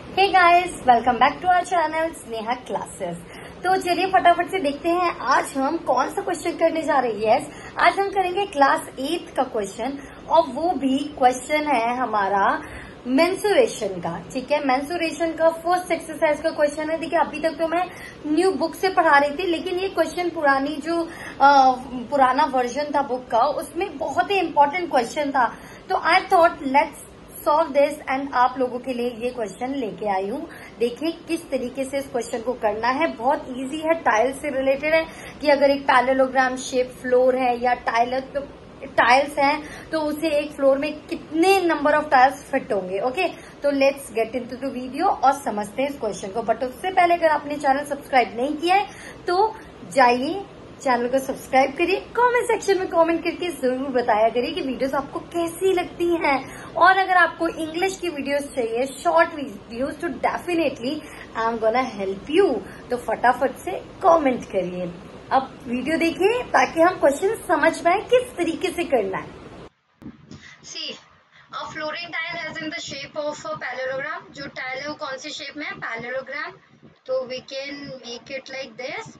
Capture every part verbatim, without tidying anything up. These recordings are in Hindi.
Hey guys, welcome back to our channel Sneha classes. तो चलिए फटाफट से देखते हैं आज हम कौन सा क्वेश्चन करने जा रहे हैं। यस, आज हम करेंगे क्लास एट का क्वेश्चन और वो भी क्वेश्चन है हमारा मेंसुरेशन का। ठीक है, मेंसुरेशन का फर्स्ट एक्सरसाइज का क्वेश्चन है। देखिए अभी तक तो मैं न्यू बुक से पढ़ा रही थी, लेकिन ये क्वेश्चन पुरानी जो आ, पुराना वर्जन था बुक का, उसमें बहुत ही इंपॉर्टेंट क्वेश्चन था। तो I thought let's solve this and आप लोगों के लिए ये क्वेश्चन लेके आई हूँ। देखिए किस तरीके से इस क्वेश्चन को करना है। बहुत इजी है, टाइल से रिलेटेड है कि अगर एक पैरेललोग्राम शेप फ्लोर है या टाइल तो टाइल्स हैं तो उसे एक फ्लोर में कितने नंबर ऑफ टाइल्स फिट होंगे। ओके, तो let's get into the video और समझते हैं इस क्वेश्चन को। बट उससे पहले अगर आपने चैनल सब्सक्राइब नहीं किया है तो जाइए चैनल को सब्सक्राइब करिए। कमेंट सेक्शन में कमेंट करके जरूर बताया करिए कि वीडियोस आपको कैसी लगती हैं। और अगर आपको इंग्लिश की वीडियोस चाहिए, शॉर्ट वीडियोस, तो definitely I am gonna help you. तो फटाफट से कमेंट करिए। अब वीडियो देखिए ताकि हम क्वेश्चन समझ पाए किस तरीके से करना है। See, a flooring tile has in the shape of a parallelogram. जो tile है वो कौन सी shape में है? Parallelogram. तो we can make it like this.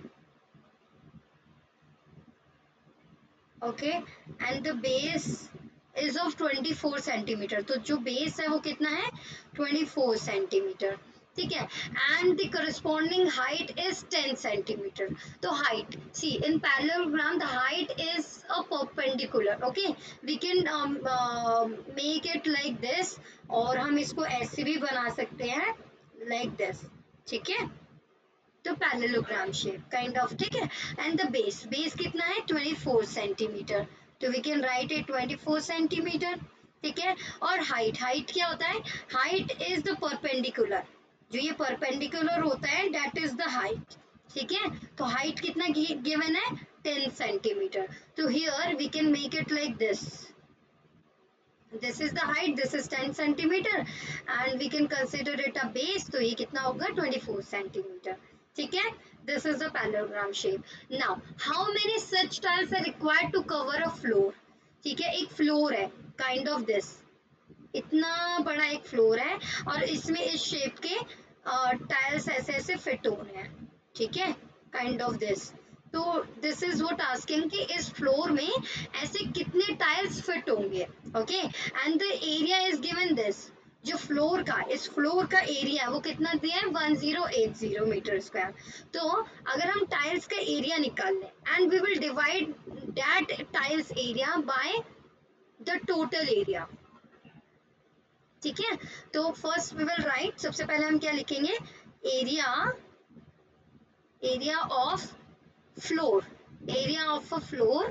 Okay, and the base is of twenty-four centimeter. तो जो base है वो कितना है? twenty-four centimeter. ठीक है, and the corresponding height is ten centimeter. तो height, see in parallelogram the height is a perpendicular. Okay, we can um, uh, make it like this, और हम इसको ऐसे भी बना सकते हैं like this. ठीक है, तो पैरेललोग्राम शेप काइंड ऑफ। ठीक है, एंड द बेस बेस कितना है? twenty-four centimetre. तो we can write it twenty-four centimetre. ठीक है, और हाइट हाइट क्या होता है? Height is the perpendicular. जो ये परपेंडिकुलर होता है दैट इज द हाइट. ठीक है, तो हाइट कितना गिवन है? ten centimetre. तो here we can make it like this. This is the height, this is ten centimeter, and we can consider it a base. तो ये कितना होगा? twenty-four centimeter. ठीक है, this is the parallelogram shape. Now, how many such tiles are required to cover a floor? ठीक है, एक floor है, kind of this. इतना बड़ा एक floor है और इसमें इस shape के टाइल्स uh, ऐसे ऐसे फिट हो रहे हैं. ठीक है, kind of this. तो दिस इज व्हाट आस्किंग कि इस फ्लोर में ऐसे कितने टाइल्स फिट होंगे. Okay, and the area is given this. जो फ्लोर का इस फ्लोर का एरिया है वो कितना दिया है? one thousand eighty metre square. तो अगर हम टाइल्स का एरिया निकाल लें and we will divide that tiles area by the total area. ठीक है, तो फर्स्ट वी विल राइट, सबसे पहले हम क्या लिखेंगे? Area area of floor, area of a floor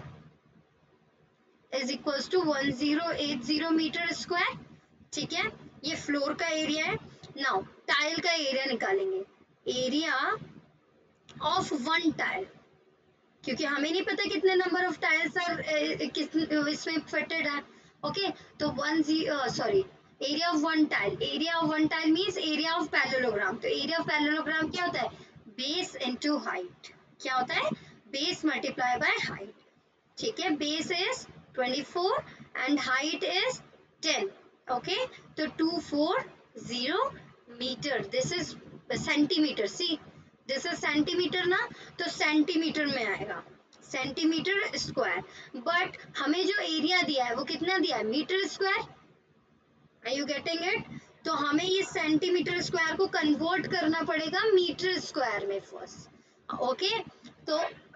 is equals to one thousand eighty meter square. ठीक है, ये फ्लोर का एरिया है. नाउ टाइल का एरिया निकालेंगे. एरिया ऑफ वन टाइल, क्योंकि हमें नहीं पता कितने नंबर ऑफ टाइल्स आर इसमें फिटेड है. ओके, तो one sorry area of one tile. Area of one tile means area of parallelogram. तो एरिया ऑफ पैरेललोग्राम क्या होता है? Base into height. क्या होता है? Base multiply by height. ठीक है, base is twenty-four and height is ten. Okay, तो two forty metre. This is centimetre. See this is centimetre ना, तो सेंटीमीटर में आएगा, सेंटीमीटर स्क्वायर. बट हमें जो एरिया दिया है वो कितना दिया है? Metre square. Are you getting it? तो हमें ये सेंटीमीटर स्क्वायर को कन्वर्ट करना पड़ेगा मीटर स्क्वायर में फर्स्ट. Okay okay? तो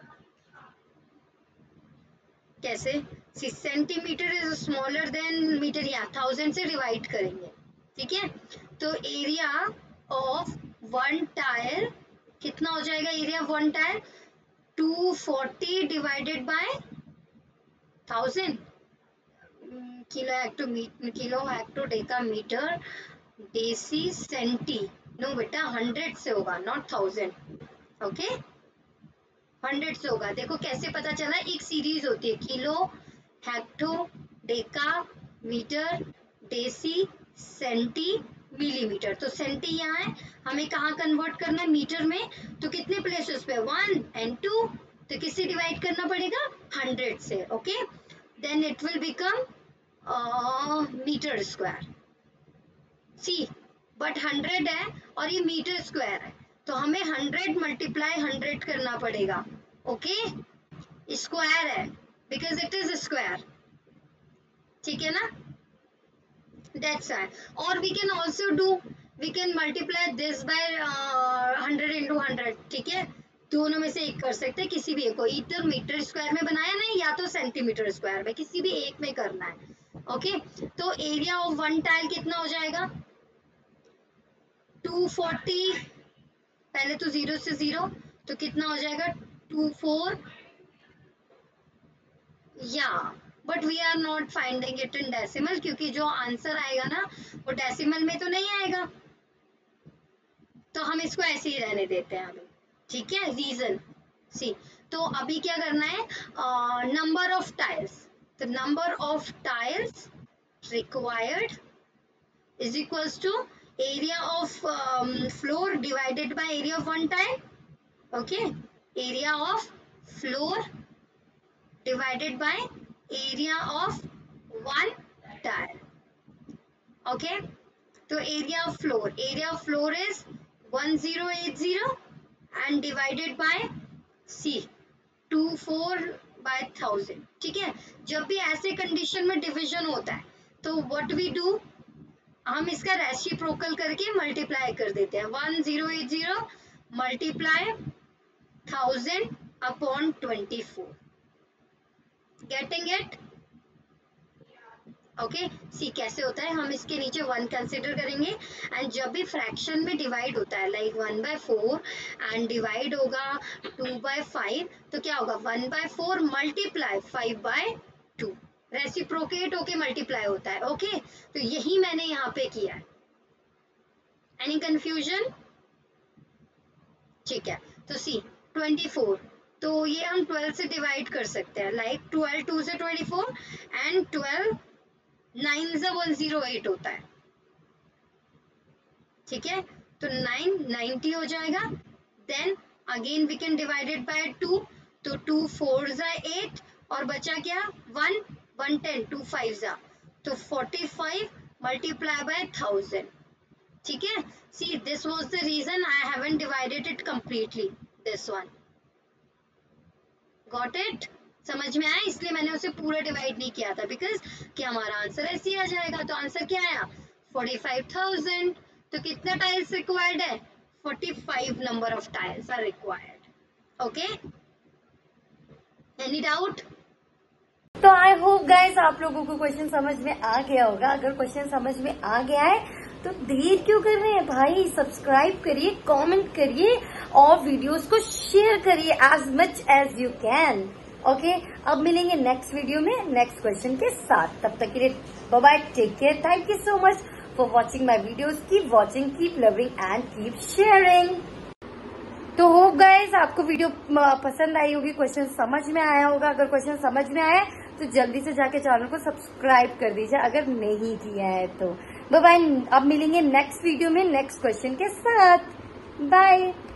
कैसे? See centimetre is smaller than metre, या थाउजेंड से डिवाइड करेंगे. ठीक है, तो एरिया ऑफ वन टाइल कितना हो जाएगा? Area of one tile two forty divided by thousand. Kilo hecto kilo hecto deca metre deci centi. No बेटा, हंड्रेड से होगा, नॉट थाउजेंड. ओके, हंड्रेड से होगा. देखो कैसे पता चला? एक सीरीज होती है, kilo hecto deca metre deci centi millimetre. तो सेंटी यहाँ है, हमें कहाँ कन्वर्ट करना है? मीटर में. तो कितने प्लेसेस पे? One and two. तो किससे डिवाइड करना पड़ेगा? हंड्रेड से. Okay, then it will become metre square. See but hundred है और ये मीटर स्क्वायर है, तो हमें हंड्रेड मल्टीप्लाई हंड्रेड करना पड़ेगा। ओके, स्क्वायर है बिकॉज इट इज स्क्वायर, ठीक है ना, दैट्स व्हाई। और we can also do, we can multiply this by hundred into hundred, ठीक है, दोनों में से एक कर सकते हैं, किसी भी एक को, इधर मीटर स्क्वायर में बनाया नहीं या तो सेंटीमीटर स्क्वायर में, किसी भी एक में करना है। ओके, तो एरिया ऑफ वन टाइल कितना हो जाएगा, टू फोर्टी, पहले तो जीरो से जीरो, तो कितना हो जाएगा टू फोर, या but we are not finding it in decimal, क्योंकि जो आंसर आएगा ना वो डेसिमल में तो नहीं आएगा, तो हम इसको ऐसे ही रहने देते हैं अभी, ठीक है। रीजन सी, तो अभी क्या करना है, नंबर ऑफ टाइल्स, तो number of tiles required is equals to area of floor divided by area of one tile. Okay, area of floor divided by area of one tile. Okay, तो area of floor, area of floor is one zero eight zero and divided by C, two four by thousand, ठीक है। जब भी ऐसे कंडीशन में डिवीजन होता है तो व्हाट वी डू, हम इसका रेसिप्रोकल करके मल्टीप्लाई कर देते हैं, one zero eight zero multiply thousand upon twenty four, getting it. Okay, see कैसे होता है, हम इसके नीचे वन कंसिडर करेंगे, एंड जब भी फ्रैक्शन में डिवाइड होता है, like one by four and divide होगा टू बाय फाइव, तो क्या होगा, one by four multiply five by two, reciprocate होके मल्टीप्लाई होता है। ओके, तो यही मैंने यहाँ पे किया है। एनी कंफ्यूजन, ठीक है। तो सी ट्वेंटी फोर, तो ये हम ट्वेल्व से डिवाइड कर सकते हैं, लाइक ट्वेल्व टू से twenty four and twelve nine से वन जीरो एट होता है, ठीक है, तो नाइन नाइन्टी हो जाएगा। Then again we can divided by two, तो टू फोर जा एट और बचा क्या, one, one ten, two five जा, तो forty five multiply by thousand, ठीक है। See this was the reason I haven't divided it completely, this one, got it, समझ में आया, इसलिए मैंने उसे पूरा डिवाइड नहीं किया था, बिकॉज कि हमारा आंसर ऐसे ही आ जाएगा। तो आंसर क्या आया, फोर्टी फाइव थाउजेंड। तो कितना टाइल्स रिक्वायर्ड है, forty five number of tiles are required. Okay, any doubt? तो आई होप गाइस आप लोगों को क्वेश्चन समझ में आ गया होगा। अगर क्वेश्चन समझ में आ गया है तो देर क्यों कर रहे हैं भाई, सब्सक्राइब करिए, कमेंट करिए और वीडियोस को शेयर करिए as much as you can. Okay, अब मिलेंगे नेक्स्ट वीडियो में नेक्स्ट क्वेश्चन के साथ, तब तक के लिए bye bye, take care, thank you so much for watching my videos, keep watching, keep loving and keep sharing. तो होप गाइस आपको वीडियो पसंद आई होगी, क्वेश्चन समझ में आया होगा। अगर क्वेश्चन समझ में आया तो जल्दी से जाके चैनल को सब्सक्राइब कर दीजिए अगर नहीं किया है तो। बाय बाय, अब मिलेंगे नेक्स्ट वीडियो में नेक्स्ट क्वेश्चन के साथ, बाय।